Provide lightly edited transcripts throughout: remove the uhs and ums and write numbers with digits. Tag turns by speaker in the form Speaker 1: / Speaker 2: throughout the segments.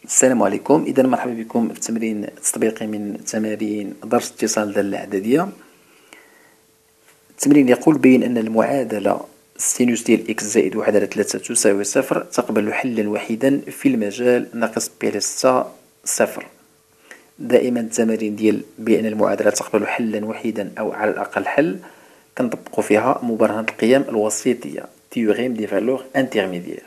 Speaker 1: السلام عليكم. إذا مرحبا بكم في تمرين تطبيقي من تمارين درس اتصال الدالة الإعدادية. التمرين يقول بين أن المعادلة سينوس ديال إكس زائد 1/3 تساوي صفر تقبل حلا وحيدا في المجال ناقص بي على 6 صفر. دائما التمارين ديال بأن المعادلة تقبل حلا وحيدا أو على الأقل حل كنطبقو فيها مبرهنة القيم الوسيطية تيوغيم دي فالور انترميديير.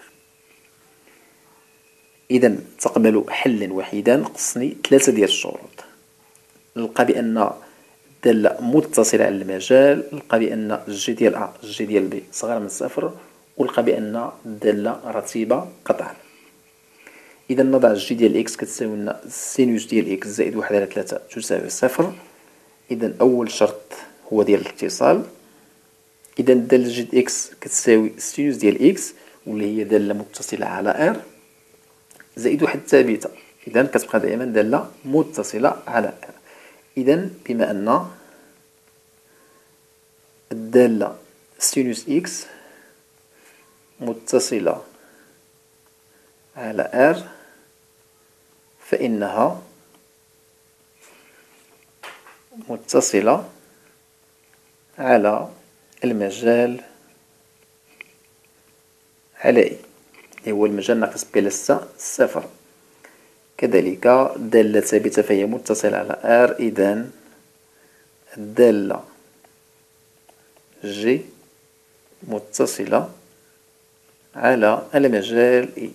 Speaker 1: إذا تقبل حلا وحيدا خصني 3 ديال الشروط. نلقى بأن الدالة متصلة على المجال، نلقى بأن جي ديال أ جي ديال بي صغر من صفر، ونلقى بأن الدالة رتيبة قطعا. إذا نضع جي ديال إكس كتساوي لنا سينوس ديال إكس زائد 1/3 تساوي صفر. إذا أول شرط هو ديال الاتصال. إذا الدالة جي ديال إكس كتساوي سينوس ديال إكس واللي هي دالة متصلة على إر زائد واحد ثابتة. إذا كتبقى دائما دالة متصلة على إر. إذا بما أن الدالة سينوس إكس متصلة على إر فإنها متصلة على المجال على إي اللي هو المجال ناقص بي على 6 صفر. كذلك دالة ثابتة فهي متصلة على R. إذن الدالة G متصلة على المجال إي.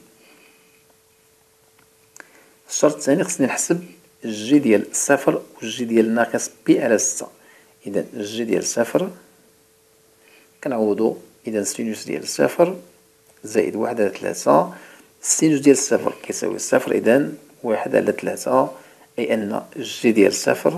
Speaker 1: الشرط الثاني خصني نحسب G ديال صفر و G ديال ناقص بي على 6. إذن G ديال صفر كنعوضو. إذا سينوس ديال صفر زائد 1/3. السينوس ديال صفر كيساوي صفر. إذن 1/3 أي أن جي ديال صفر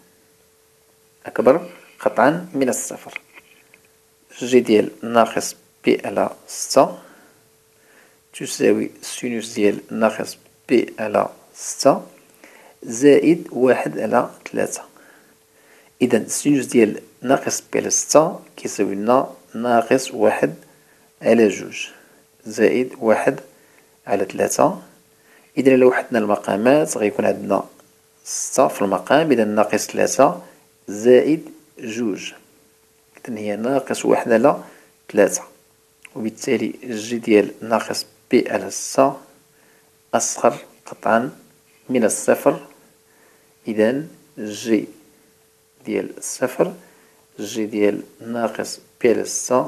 Speaker 1: أكبر قطعا من الصفر. جي ديال ناقص بي على 6 تساوي سينوس ديال ناقص بي على 6 زائد 1/3. إذا سينوس ديال ناقص بي على 6 كيساوي لنا ناقص 1/2 زائد 1/3. إذا إلا وحدنا المقامات غيكون عندنا 6 في المقام. إذا ناقص 3 زائد 2. إذا هي ناقص 1/3. وبالتالي جي ديال ناقص بي على 6 أصغر قطعا من الصفر. إذا جي ديال صفر جي ديال ناقص بي على 6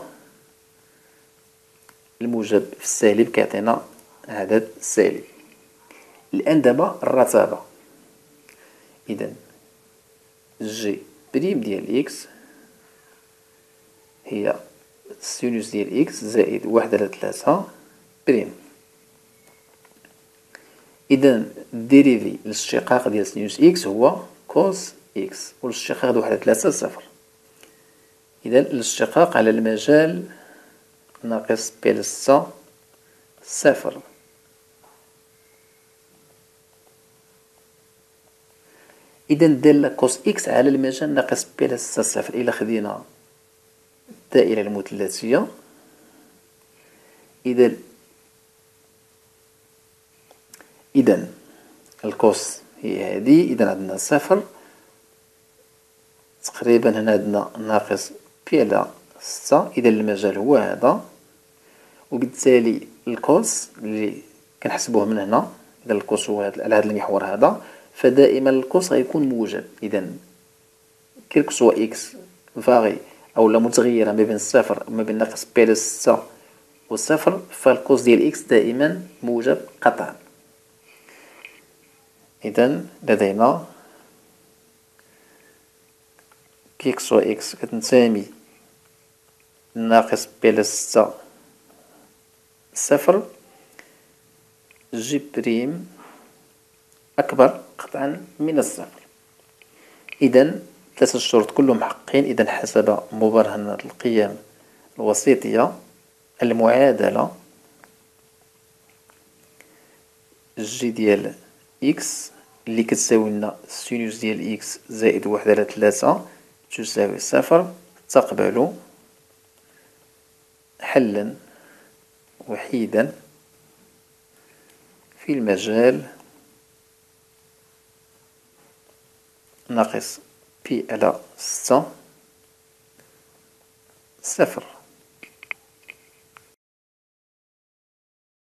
Speaker 1: الموجب في السالب كيعطينا عدد سالب. الآن دابا الرتابة. إذا جي بريم ديال إكس هي سينوس ديال إكس زائد 1/3 بريم. إذا الديريفي للاشتقاق ديال سينوس إكس هو كوس إكس والاشتقاق د 1/3 صفر. إذا الاشتقاق على المجال ناقص بي على 6 صفر. إذا الدالة كوس إكس على المجال ناقص بي على 6 صفر. إلا خدينا الدائرة المثلثية إذا الكوس هي هذه. إذا عندنا صفر تقريبا. هنا عندنا ناقص بي على 6. إذا المجال هو هذا. وبالتالي الكوس اللي كنحسبوه من هنا. إذا الكوس هو على هذا المحور هذا فدائما الكوس غيكون موجب. إذا كيلك سوا إكس فاغي أو لا متغيرة ما بين الصفر وما بين ناقص بي على 6 والصفر فالكوس ديال إكس دائما موجب قطعا. إذا لدينا كيك سوا إكس كتنتمي ناقص بي على 6 صفر جي بريم أكبر قطعا من الصفر. إذا 3 الشروط كلهم محققين. إذا حسب مبرهنة القيم الوسيطية المعادلة جي ديال إكس اللي كتساوي لنا سينوس ديال إكس زائد 1/3 تساوي صفر تقبل حلا وحيدا في المجال ناقص بي على 6 صفر.